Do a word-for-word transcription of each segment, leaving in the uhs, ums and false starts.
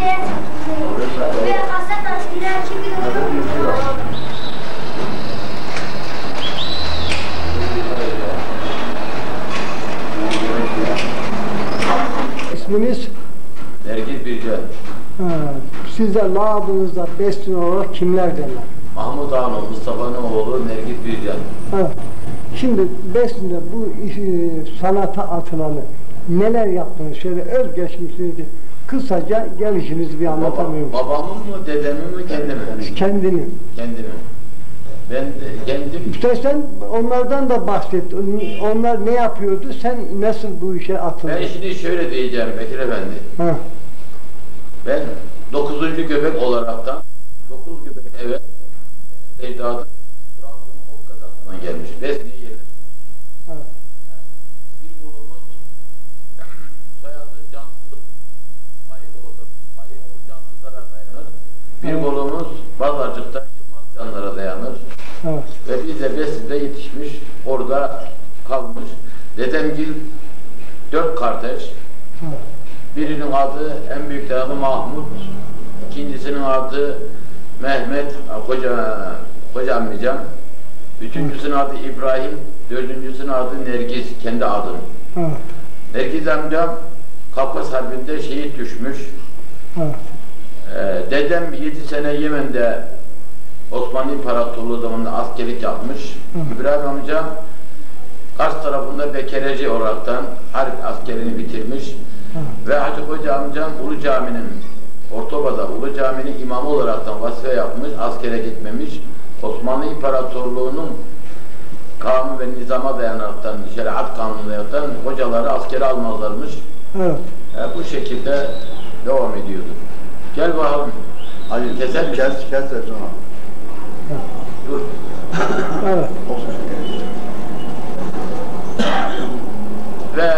İsminiz? Nergiz Bircan. Size lakabınızda Besni olarak kimler derler? Mahmut Ağa'nın, Mustafa'nın oğlu Nergiz Bircan. Evet. Şimdi Besni'de bu e, sanata atılanı neler yaptınız? Şöyle özgeçmişinizi kısaca gelişinizi bir anlatamıyor musunuz? Babamın mı, dedemin mi, kendimi? Kendini. Kendimi. Ben de, kendim... İşte sen onlardan da bahset. Onlar ne yapıyordu? Sen nasıl bu işe atıldın? Ben şimdi şöyle diyeceğim Bekir Efendi. Ha. Ben dokuzuncu göbek olaraktan dokuz göbek evet ecdadım Trabzon'un ok kazasından gelmiş. Besni'ye yerleşmiş. Evet. Bir oğlumuz soyadı Cansız Bayıoğlu. Bayıoğlu Cansızlara dayanır. Bir Evet. oğlumuz Bazarcık'ta Yılmaz Canlara dayanır. Evet. Ve biz de Besni'de yetişmiş, orada kalmış. Dedemgil dört kardeş. Evet. Birinin adı, en büyük adı Mahmut, ikincisinin adı Mehmet, koca, koca amcam, üçüncüsünün adı İbrahim, dördüncüsünün adı Nergiz, kendi adım. Evet. Nergiz amcam Kafkas Harbi'nde şehit düşmüş. Evet. Ee, dedem yedi sene Yemen'de Osmanlı İmparatorluğu zamanında askerlik yapmış. Evet. İbrahim amcam Kars tarafında bekereci olaraktan harp askerini bitirmiş. Evet. Ve Hacı Koca amcam Ulu Cami'nin, Ortoba'da Ulu Cami'nin imamı olaraktan vazife yapmış, askere gitmemiş. Osmanlı İmparatorluğu'nun kanun ve nizama dayanaraktan, şeriat kanunlarından hocaları askere almazlarmış. Evet. E, bu şekilde devam ediyordu. Gel bakalım. Hadi keser misin? Kes, kes Ercan abi. Evet. Dur. Evet. Ve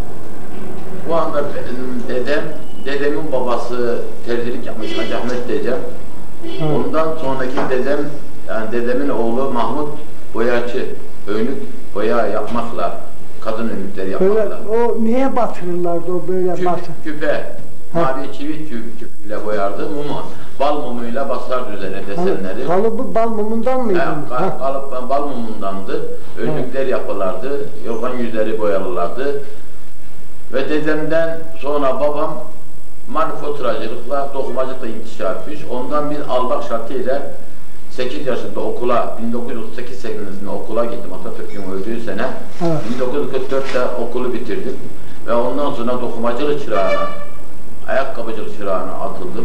bu anda dedem, dedemin babası terzilik yapmış, Hacı Ahmet dedem. Evet. Ondan sonraki dedem, yani dedemin oğlu Mahmut boyacı, önlük boya yapmakla, kadın önlükleri Böyle, yapmakla. o neye batırırlardı o böyle Küp, batır? küpe, mavi çivit küp, küpüyle boyardı, mumu, bal mumuyla basardı üzerine desenleri. Kalıbı bal mumundan mıydı? He, Ha. kalıp bal mumundandı, önlükler yapılardı, yorgan yüzleri boyalılardı. Ve dedemden sonra babam manifaturacılıkla, dokumacılıkla intişar etmiş. Ondan bir almak şartıyla sekiz yaşında okula, bin dokuz yüz otuz sekiz senesinde okula gittim. Atatürk'ün öldüğü sene. Evet. bin dokuz yüz kırk dörtte okulu bitirdim. Ve ondan sonra dokumacılık çırağına, ayakkabıcılık çırağına atıldım.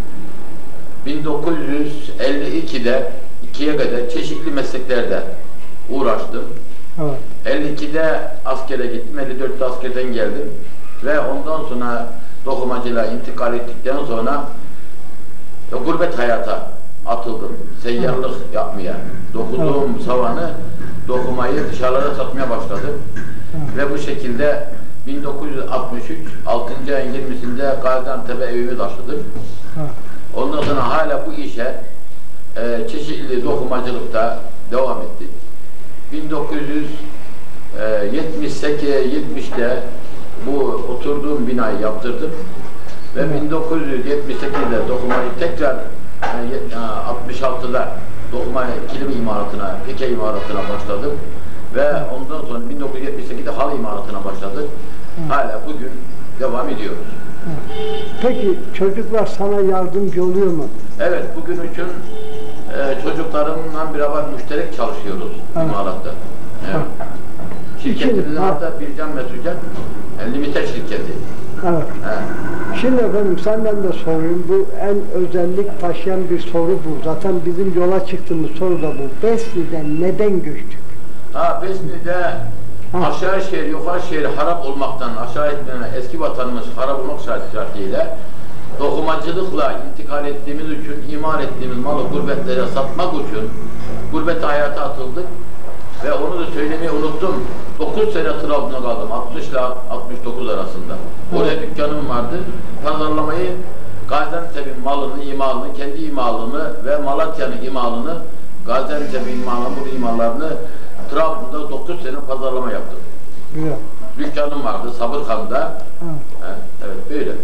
bin dokuz yüz elli ikide ikiye kadar çeşitli mesleklerde uğraştım. Evet. elli ikide askere gittim, elli dörtte askerden geldim ve ondan sonra dokumacılığa intikal ettikten sonra e, gurbet hayata atıldım, seyyarlık yapmaya. Dokuduğum savanı, dokumayı dışarılara satmaya başladım. Ve bu şekilde bin dokuz yüz altmış üç altıncı ayın yirmisinde Gaziantep'e evimi taşıdım. Ondan sonra hala bu işe e, çeşitli dokumacılıkta devam ettik. bin dokuz yüz yetmiş sekiz yetmişte bu oturduğum binayı yaptırdım ve evet. bin dokuz yüz yetmiş sekizde dokumayı tekrar yani altmış altıda dokuma kilim imaratına, pike imaratına başladım ve ondan sonra bin dokuz yüz yetmiş sekizde halı imaratına başladık. Evet. Hala bugün devam ediyoruz. Evet. Peki çocuklar sana yardımcı oluyor mu? Evet, bugün için e, çocuklarımla beraber müşterek çalışıyoruz evet. imaratta. Evet. Şirketimizin adı Bircan Mesucan Limited şirketi. Evet. evet. Şimdi efendim senden de sorayım. Bu en özellik taşıyan bir soru bu. Zaten bizim yola çıktığımız soru da bu. Besni'den neden göçtük? Ha, Besni'de ha. aşağı şehir, yukarı şehir harap olmaktan, aşağı etmene, eski vatanımız harap olmak şartıyla dokumacılıkla intikal ettiğimiz için, imal ettiğimiz malı gurbetlere satmak için gurbet hayata atıldık. Ve onu da söylemeyi unuttum. dokuz sene Trabzon'da kaldım. altmış ile altmış dokuz arasında. Oraya evet. dükkanım vardı. Pazarlamayı Gaziantep'in malını, imalını, kendi imalını ve Malatya'nın imalını, Gaziantep'in imalını, bu imallarını Trabzon'da dokuz sene pazarlama yaptım. Evet. Dükkanım vardı Sabırkhan'da. Evet. Evet, evet böyle.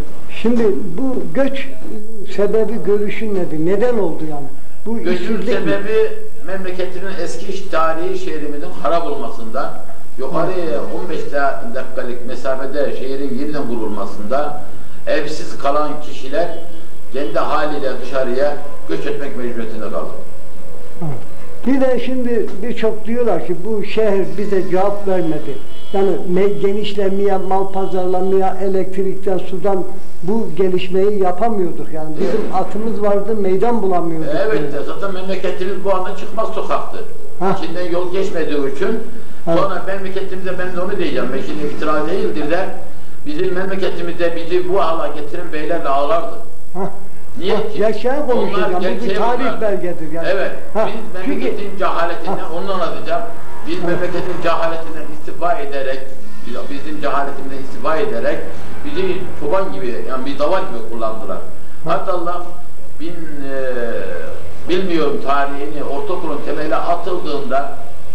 Şimdi bu göç sebebi görüşün nedir? Neden oldu yani? Bu Göçün işsizlik mi? sebebi memleketinin eski tarihi şehrimizin harap olmasından, yukarı on beş dakikalık mesafede şehrin yeniden kurulmasında evsiz kalan kişiler kendi haliyle dışarıya göç etmek mecburiyetinde kaldı. Bir de şimdi birçok diyorlar ki bu şehir bize cevap vermedi. Yani genişlemeye, mal pazarlamaya, elektrikten, sudan bu gelişmeyi yapamıyorduk. Yani bizim evet. atımız vardı, meydan bulamıyorduk. Evet de zaten memleketimiz bu anda çıkmaz sokaktı. Ha. İçinden yol geçmediği için ha. sonra memleketimize ben de onu diyeceğim. Ben şimdi iftira değildir de bizim memleketimizde bizi bu hale getiren beylerle ağlardı. Ha. Niye ha, ki? Yaşayan konuşacağım. Bu bir tarih bunlar. belgedir. Yani. Evet. Ha. Biz memleketin Çünkü, cehaletinden, ha. onu anlatacağım. Biz ha. memleketin cehaletinden istifa ederek, bizim cehaletimizden istifa ederek bizi çoban gibi, yani bir davar gibi kullandılar. Ha. Hatta Allah bin, e, bilmiyorum tarihini, ortaokulun temeli atıldığında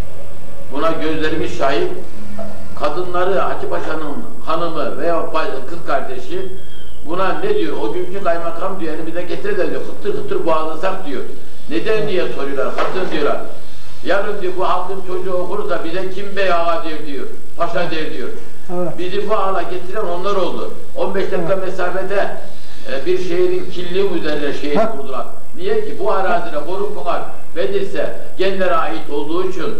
buna gözlerimiz şahit, kadınları Hacı Paşa'nın hanımı veya kız kardeşi buna ne diyor? O günkü kaymakam diyor, elimize getir de diyor, hıttır hıttır boğazlasak diyor. Neden diye soruyorlar, hatır diyorlar. Yarın diyor bu halkın çocuğu okursa bize kim bey ağa der diyor, paşa der diyor. Evet. Bizi bu hale getiren onlar oldu. on beş dakika evet. mesafede e, bir şehrin killiği üzerine şehir kurdular. Niye ki? Bu arazide Korun Pınar, Bedirse gençlere ait olduğu için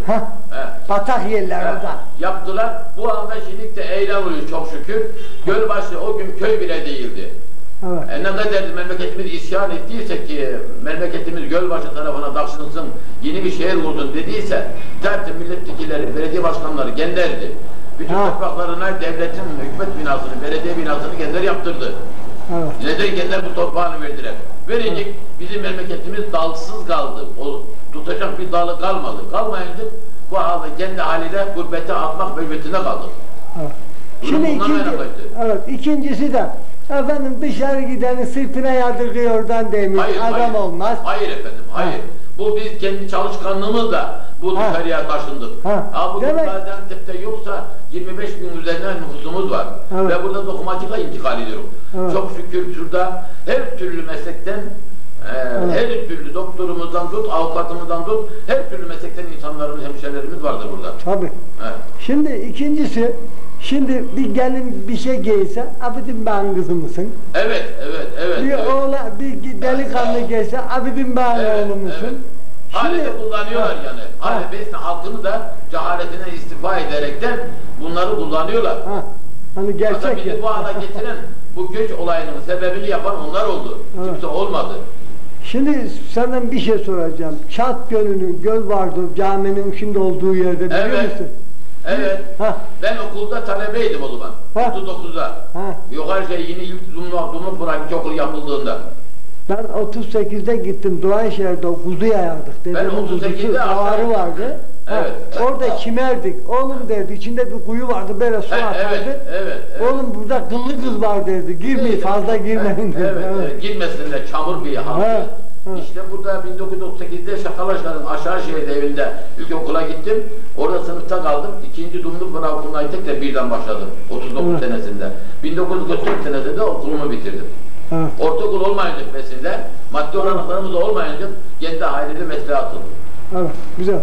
e, batak yerler e, orada yaptılar. Bu anda şimdi de eylem oluyor çok şükür. Gölbaşı o gün köy bile değildi. Evet. E, ne kadar memleketimiz isyan ettiyse ki memleketimiz Gölbaşı tarafına taşınsın, yeni bir şehir kursun dediyse zaten milletvekilleri, belediye başkanları genlerdi. Bütün ha. topraklarına devletin hükümet binasını, belediye binasını genler yaptırdı. Evet. Neden genler bu toprağını verdiler? Verecek, bizim memleketimiz dalsız kaldı. O tutacak bir dalı kalmadı. Kalmayınca bu halde kendi haliyle gurbete atmak mecburiyetinde kaldı. Evet. Şimdi ikinci, evet, ikincisi de efendim dışarı gideni sırtına yadırgıyordan demiş, hayır, adam hayır. olmaz. Hayır efendim, hayır. Ha. Bu biz kendi çalışkanlığımızla bu ha. dışarıya taşındık. Ha. Ha, bugün Gaziantep'te yoksa yirmi beş bin üzerinden nüfusumuz var. Evet. Ve burada dokumacılığa intikal ediyorum. Evet. Çok şükür şurada her türlü meslekten, e, evet. her türlü doktorumuzdan tut, avukatımızdan tut, her türlü meslekten insanlarımız, hemşehrilerimiz vardır burada. Tabii. Evet. Şimdi ikincisi, şimdi bir gelin bir şey giyse, abidim ben kızı mısın? Evet, evet, evet. Bir evet. oğlan, bir delikanlı gelse, abidim ben evet, oğlu musun? Evet. Hale de kullanıyorlar ha. yani. Hale Besne halkını da cehaletine istifa ederekten bunları kullanıyorlar. Ha. Hani gerçek bizi ya. bu hale getiren, bu göç olayının sebebini yapan onlar oldu. Evet. Kimse olmadı. Şimdi senden bir şey soracağım. Çat Gölü'nün, göl vardı caminin şimdi olduğu yerde biliyor evet. musun? Evet. Ha. Ben okulda talebeydim o zaman. otuz dokuzda. Yukarı şey yeni ilk Dumlupınar İlkokulu yapıldığında. Ben otuz sekizde gittim Doğanşehir'de kuzu yayardık. Ben otuz sekizde davarı vardı. Evet. Ha, orada evet. çimerdik. Oğlum derdi içinde bir kuyu vardı böyle su atardı. Evet, evet, evet. Oğlum burada kıllı kız var derdi. Girmeyin evet, fazla girmeyin evet, derdi. Evet, evet. Girmesin de çamur bir halk. Evet. İşte burada bin dokuz yüz otuz sekizde Şakalaşlar'ın Aşağışehir'de evinde ilkokula gittim. Orada sınıfta kaldım. İkinci Dumlupınar Okuluna tekrar birden başladım. otuz dokuz evet. senesinde. bin dokuz yüz kırk dört senesinde okulumu bitirdim. Evet. Ortaokul olmayınca mesleğinde, maddi olanaklarımız da olmayınca kendi ailede mesleğe atıldım. Evet, güzel.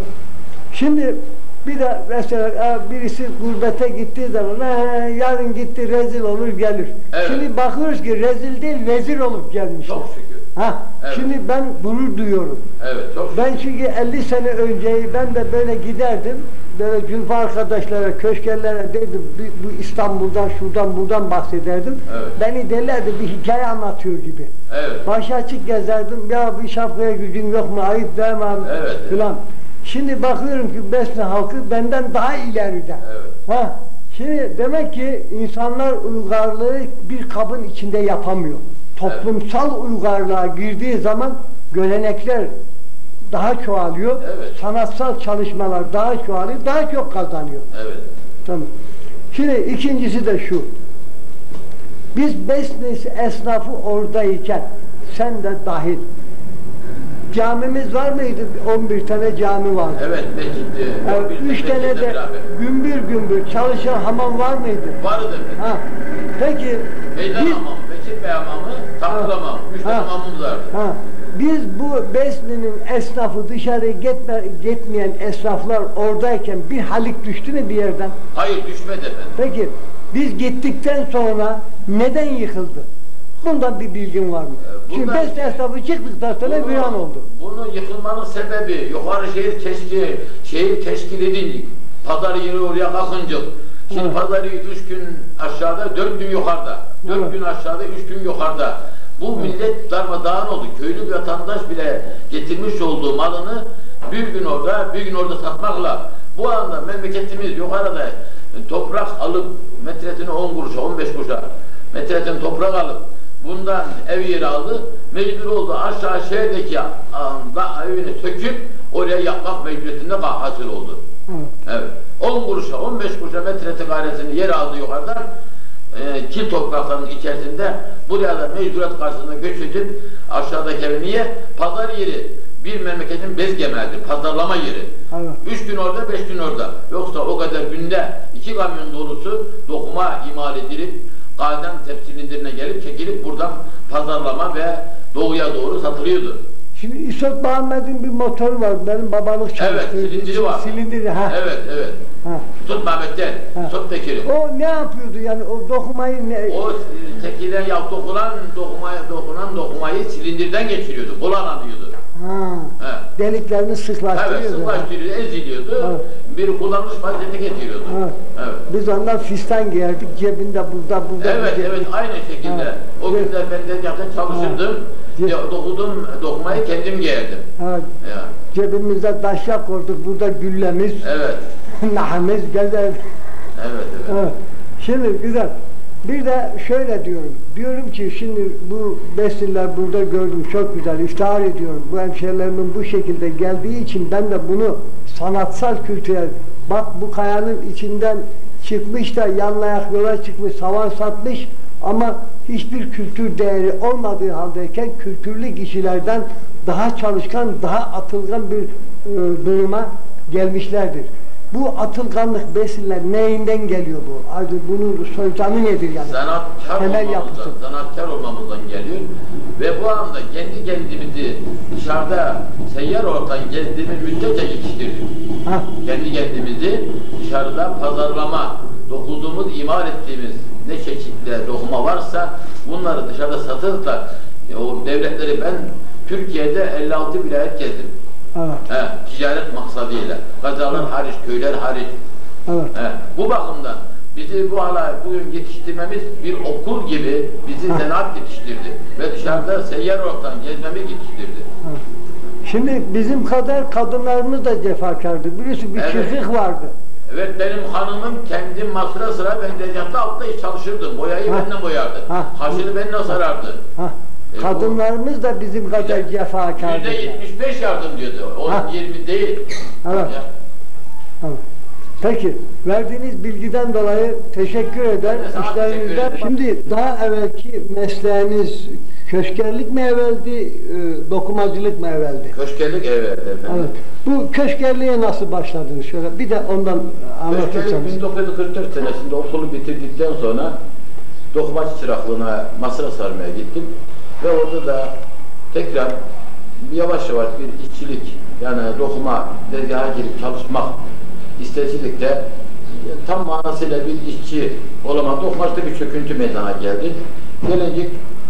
Şimdi bir de mesela birisi gurbete gittiği zaman yarın gitti rezil olur gelir. Evet. Şimdi bakıyoruz ki rezil değil vezir olup gelmiş. Çok şükür. Ha, evet. Şimdi ben gurur duyuyorum. Evet, çok şükür. Ben çünkü elli sene önceyi ben de böyle giderdim. Böyle cülfü arkadaşlara, köşkerlere dedim bu İstanbul'dan, şuradan, buradan bahsederdim. Evet. Beni derlerdi bir hikaye anlatıyor gibi. Evet. Başı açık gezerdim. Ya bir şapkaya gücün yok mu? Ayıp demem evet, filan. Evet. Şimdi bakıyorum ki Besne halkı benden daha ileride. Evet. Ha, şimdi demek ki insanlar uygarlığı bir kabın içinde yapamıyor. Toplumsal evet. uygarlığa girdiği zaman görenekler daha çoğalıyor. Evet. Sanatsal çalışmalar daha çoğalıyor, daha çok kazanıyor. Evet. Tamam. Şimdi ikincisi de şu. Biz Besne esnafı oradayken sen de dahil camimiz var mıydı? on bir tane cami vardı. Evet, mescid. Yani üç tane de gümbür gümbür çalışan hamam var mıydı? Vardı. Ha. Peki meydan biz, hamam, mescid memamı, taklamam. Üç tane mamamız vardı. Ha. Biz bu Besni'nin esnafı dışarı gitme, gitmeyen esnaflar oradayken bir halik düştü mü bir yerden? Hayır düşmedi efendim. Peki biz gittikten sonra neden yıkıldı? Bundan bir bilgin var mı? Ee, Çünkü bundan- Besni esnafı çıktıktan sonra Bunu- bir an oldu. Bunun yıkılmanın sebebi yukarı şehir teşkil, şehir teşkil edildik. Pazar yeri oraya kalkınca. Şimdi Evet. pazarı üç gün aşağıda, dört gün yukarıda. Dört Evet. gün aşağıda, üç gün yukarıda. Bu millet darmadağın oldu. Köylü bir vatandaş bile getirmiş olduğu malını bir gün orada, bir gün orada satmakla bu anda memleketimiz yukarıda toprak alıp metresini on kuruşa, on beş kuruşa metresini toprak alıp bundan ev yeri aldı. Mecbur oldu aşağı şehirdeki anda evini söküp oraya yapmak mecburiyetinde hasıl oldu. Evet. Evet. on kuruşa, on beş kuruşa metresi kairesini yer aldı yukarıdan. E, kil topraklarının içerisinde buraya da mecburiyet karşısında göç edip aşağıdaki evi niye? Pazar yeri. Bir memleketin bezgemelidir. Pazarlama yeri. Evet. Üç gün orada, beş gün orada. Yoksa o kadar günde iki kamyon dolusu dokuma imal edilip Gaziantep silindirine gelip çekilip buradan pazarlama ve doğuya doğru satılıyordu. Şimdi İsot Muhammed'in bir motoru var. Benim babalık çalıştığı. Evet, silindiri var. Silindiri, ha. Evet, evet. Ha. Tut Mehmet'ten, Ha. tut Bekir'i. O ne yapıyordu yani o dokumayı ne? O çekilen ya dokunan dokumaya dokunan dokumayı silindirden geçiriyordu. Kullanılıyordu. Ha. He. Deliklerini sıklaştırıyordu. Evet, sıklaştırıyordu, eziliyordu. Evet. Bir kullanmış vaziyete getiriyordu. Evet. Evet. Biz ondan fistan giyerdik cebinde burada burada. Evet, bir cebinde. evet, aynı şekilde. Evet. O Evet. günler ben tezgahta çalışırdım. Evet. Ya, dokudum, dokumayı kendim giyerdim. Evet. Ya. Cebimizde taşak koyduk. Burada güllemiz, Evet, nahimiz, gezer. evet, evet. Evet. Şimdi güzel. Bir de şöyle diyorum. Diyorum ki şimdi bu besiller burada gördüm çok güzel. İftihar ediyorum. Bu hemşerilerimin bu şekilde geldiği için ben de bunu sanatsal kültürel bak bu kayanın içinden çıkmış da yanlayak yola çıkmış, savan satmış ama hiçbir kültür değeri olmadığı haldeyken kültürlü kişilerden daha çalışkan, daha atılgan bir e, duruma gelmişlerdir. Bu atılganlık besiller neyinden geliyor bu? Ayrıca bunun soyutanı nedir yani? Sanatkar Temel olmamızdan, yapısı. sanatkar olmamızdan geliyor. Ve bu anda kendi kendimizi dışarıda seyyar ortam gezdiğimiz müddetçe yetiştirdik. Ha. Kendi kendimizi dışarıda pazarlama, dokuduğumuz, imal ettiğimiz ne çeşitli dokuma varsa bunları dışarıda satıp da e, o devletleri ben Türkiye'de elli altı vilayet gezdim. Evet. He, ticaret maksadıyla. Gazalar hariç, köyler hariç. Evet. He, bu bakımdan bizi bu hala bugün yetiştirmemiz bir okul gibi bizi Ha. zanaat yetiştirdi. Ve dışarıda seyyar ortam gezmemiz yetiştirdi. Evet. Şimdi bizim kadar kadınlarımız da cefakardı. Biliyorsun bir Evet. çiftlik vardı. Evet, benim hanımım kendi masra sıra ben tezgahta altta iş çalışırdı. Boyayı Ha. benimle boyardı. Ha. Kaşını benimle sarardı. Ha. E, Kadınlarımız da bizim kadar Yüzde- cefakardı. Yüzde yetmiş beş yardım diyordu. On Ha. yirmi değil. Evet. Ya. Evet. Peki, verdiğiniz bilgiden dolayı teşekkür eder. Ben de sana teşekkür İşlerinizden. ederim. Şimdi daha evvelki mesleğiniz köşkerlik mi evveldi, e, dokumacılık mı evveldi? Köşkerlik evet efendim. Evet. Bu köşkerliğe nasıl başladınız? Şöyle bir de ondan anlatırsanız. Köşkerlik bin dokuz yüz kırk dört senesinde okulu bitirdikten sonra dokumacı çıraklığına masra sarmaya gittim. Ve orada da tekrar yavaş yavaş bir işçilik, yani dokuma, tezgaha girip çalışmak istesizlik de tam manasıyla bir işçi olamadı. Dokumacıda bir çöküntü meydana geldi. Gelecek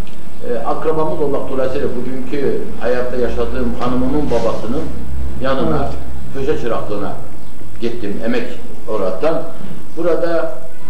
e, akrabamız olmak dolayısıyla bugünkü hayatta yaşadığım hanımımın babasının yanına, Evet. köşe çıraklığına gittim emek olaraktan. Burada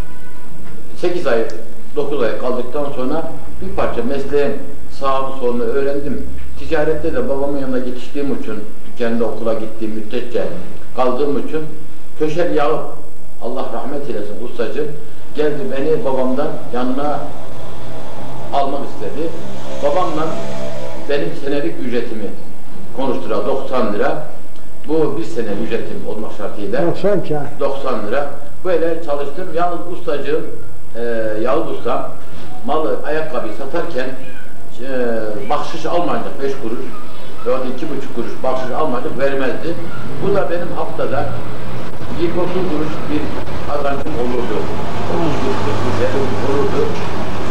sekiz ay, dokuz ay kaldıktan sonra bir parça mesleğin sağını solunu öğrendim. Ticarette de babamın yanında yetiştiğim için, dükkanında okula gittiğim müddetçe kaldığım için köşeli Yakup, Allah rahmet eylesin ustacı, geldi beni babamdan yanına almak istedi. Babamla benim senelik ücretimi konuştura doksan lira. Bu bir sene ücretim olmak şartıyla doksan ki. doksan lira. Böyle çalıştım. Yalnız ustacığım e, Yavuz Usta malı, ayakkabıyı satarken e, bahşiş almayacak beş kuruş veya iki buçuk kuruş bahşiş almayacak vermezdi. Bu da benim haftada yirmi otuz kuruş bir kazancım olurdu. otuz kuruş, kırk kuruş olurdu.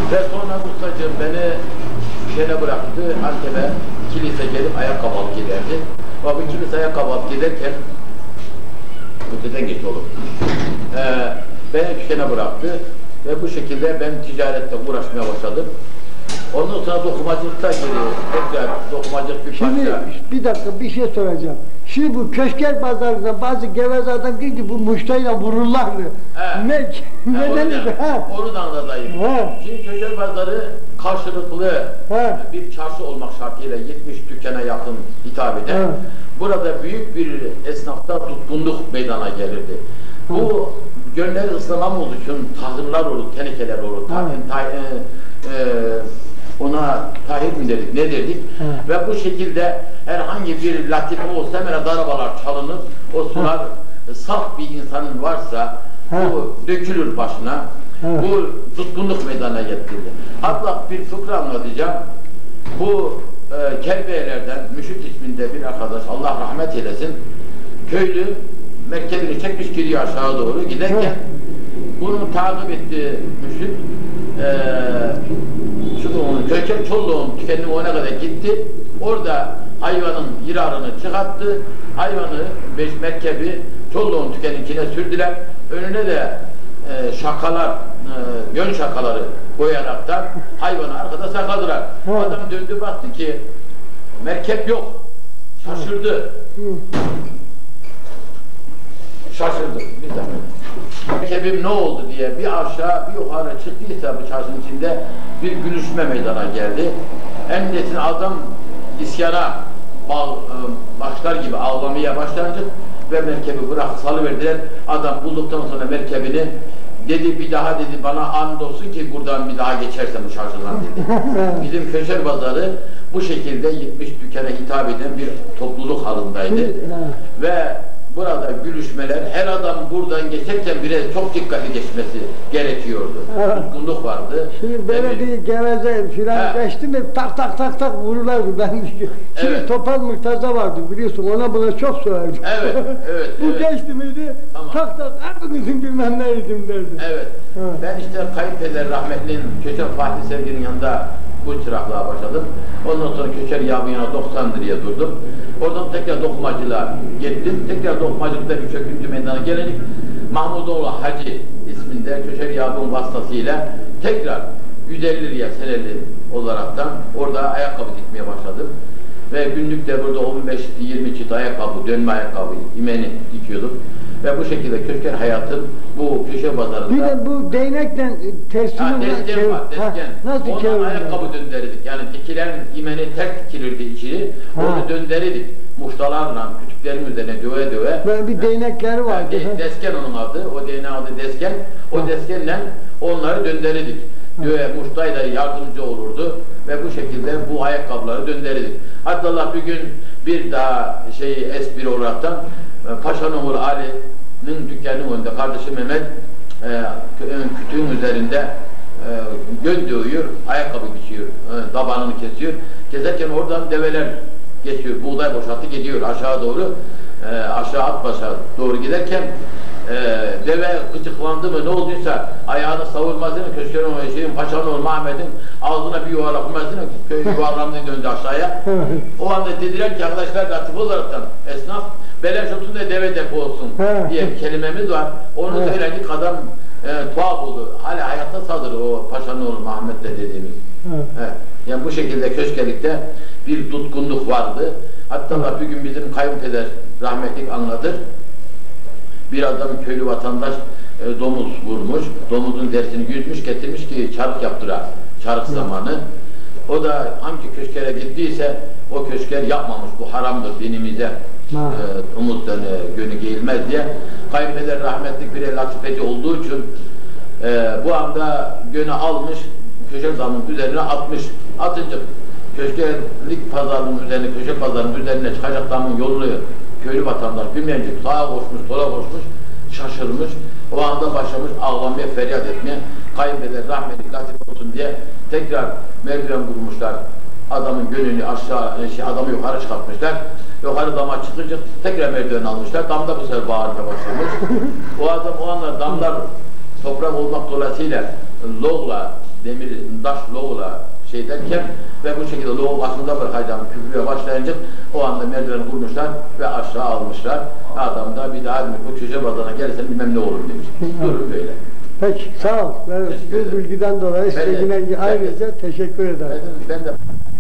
Ve sonra ustacığım beni gene bıraktı, Antep'e kilise gelip ayakkabı alıp giderdi. Ve bu kilise ayakkabı alıp giderken, öteden geç olur. Ee, beni dükkana bıraktı ve bu şekilde ben ticarette uğraşmaya başladım. Ondan sonra dokumacılıkta geri, tekrar dokumacılık bir Şimdi parça. bir dakika bir şey soracağım. Şimdi bu Köşker pazarında bazı geveze adam diyor ki bu muştayla vururlardı. He. Ne? Neden? Ha, onu da anlatayım. He. Şimdi Köşker pazarı karşılıklı He. bir çarşı olmak şartıyla yetmiş dükkana yakın hitap eden. He. Burada büyük bir esnafta tutkunluk meydana gelirdi. He. Bu gönleri ıslamamız için tahırlar olur, tenekeler olur. Ta, ta, e, e, ona tahir mi dedik, ne dedik? He. Ve bu şekilde herhangi bir latife olsa hemen darabalar çalınır. O sular He. saf bir insanın varsa He. bu dökülür başına. He. Bu tutkunluk meydana getirildi. Hatta bir fıkra anlatacağım. Bu e, Kerbeyelerden Müşit isminde bir arkadaş, Allah rahmet eylesin, köylü merkebini çekmiş gidiyor aşağı doğru giderken He. bunu takip etti Müşit. E, Köşker Çolluğun tükenini ona kadar gitti. Orada hayvanın yırarını çıkarttı. Hayvanı, beş merkebi Çolluğun tükeninkine sürdüler. Önüne de e, şakalar, e, yön şakaları koyaraktan hayvanı arkada sakladılar. Hı. Adam döndü baktı ki merkep yok. Şaşırdı. Hı. Şaşırdı. Bir zahmet. Merkebim ne oldu diye bir aşağı bir yukarı çıktıysa bu çarşının içinde bir gülüşme meydana geldi. En nihayetinde adam isyana başlar gibi ağlamaya başlanacak ve merkebi bırak salıverdiler. Adam bulduktan sonra merkebini dedi, bir daha dedi bana andolsun ki buradan bir daha geçersem bu çarşıdan dedi. Bizim Köşker pazarı bu şekilde yetmiş dükkana hitap eden bir topluluk halindeydi. Ve burada gülüşmeler, her adam buradan geçerken bile çok dikkatli geçmesi gerekiyordu. Tutkunluk vardı. Şimdi böyle evet. bir geveze filan geçti mi tak tak tak tak vururlardı. Ben şimdi evet. Topal Murtaza vardı biliyorsun, ona buna çok söylerdim. Evet, evet. Bu evet. geçti miydi? Tamam. Tak tak adınızın bilmem neydim derdi. Evet. evet. Ben işte kayınpeder rahmetlinin Köşker Fatih Sevgi'nin yanında bu çıraklığa başladım. Ondan sonra Köşker Yağmur'un yanına doksan liraya durdum. Oradan tekrar dokumacılığa gittim. Tekrar dokumacılıkta bir çöküntü meydana gelelim. Mahmudoğlu Hacı isminde Köşker Yağmur'un vasıtasıyla tekrar yüz elli liraya seneli olaraktan orada ayakkabı dikmeye başladım. Ve günlük de burada on beş yirmi çift ayakkabı, dönme ayakkabı, imeni dikiyordum. Ve bu şekilde Köşker hayatım bu köşe pazarında... Bir de bu değnekten tersini... Ha, desken var, desken. Nasıl Ondan ayakkabı döndürürdük. Yani dikilen imeni ters dikilirdi içeri. Ha. Onu döndürürdük. Muştalarla, kütüklerin üzerine döve döve. Böyle bir değnekleri vardı. Yani de, desken onun adı. O değneğin adı desken. O ha. deskenle onları döndürürdük. Döve, muştayla yardımcı olurdu. Ve bu şekilde bu ayakkabıları döndürürdük. Hatta Allah bir gün bir daha şey espri olaraktan Paşa'nın oğlu Ali'nin dükkanının önünde kardeşim Mehmet e, kütüğün üzerinde e, göz dövüyor, ayakkabı biçiyor, e, tabanını kesiyor. Keserken oradan develer geçiyor, buğday boşalttı gidiyor aşağı doğru, e, aşağı Atbaş'a doğru giderken e, deve gıcıklandı mı ne olduysa ayağını savurmasını Köşker'in o şeyin Paşa'nın oğlu Mehmet'in ağzına bir yuvarlak vurmasını köy yuvarlandı döndü aşağıya. O anda dediler ki arkadaşlar katıp olaraktan esnaf beleş olsun da deve depo olsun diye bir kelimemiz var. Onu evet. söyledik adam e, tuhaf oldu. Hala hayatta sadır o Paşa'nın oğlu Muhammed de dediğimiz. Evet. Evet. Yani bu şekilde Köşkerlik'te bir tutkunluk vardı. Hatta evet. bir gün bizim kayınpeder rahmetlik anlatır. Bir adam köylü vatandaş e, domuz vurmuş. Domuzun derisini yüzmüş getirmiş ki çarık yaptıra. Çarık evet. zamanı. O da hangi köşkere gittiyse o köşker yapmamış. Bu haramdır dinimize. E, umuttan e, gönü giyilmez diye. Kayınpeder rahmetlik bir latifeci olduğu için e, bu anda gönü almış, köşk damının üzerine atmış. Atınca köşkerlik pazarının üzerine, köşk pazarının üzerine çıkacak damın yolunu köylü vatandaş bilmeyince sağa koşmuş, sola koşmuş, şaşırmış. O anda başlamış ağlamaya, feryat etmeye. Kayınpeder rahmetlik latif olsun diye tekrar merdiven kurmuşlar. Adamın gönlünü aşağı, şey, adamı yukarı çıkartmışlar. Yukarı dama çıkınca tekrar merdiven almışlar. Damda bu sefer bağırmaya başlamış. O adam o anlar damlar toprak olmak dolayısıyla logla demir, taş loğla şey derken ve bu şekilde loğu basında bırakacağım küfürmeye başlayınca o anda merdiveni kurmuşlar ve aşağı almışlar. Adam da bir daha bu köşe bazana gelirsen bilmem ne olur demiş. Durun böyle. Peki, sağ ol. Ben bu bilgiden dolayı size yine ayrıca teşekkür ederim. Ben de